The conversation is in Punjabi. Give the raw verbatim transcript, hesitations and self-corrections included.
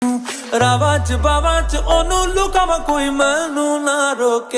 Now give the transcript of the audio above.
रावां च बावां च ओनू लुकावां कोई मैनू ना रोके।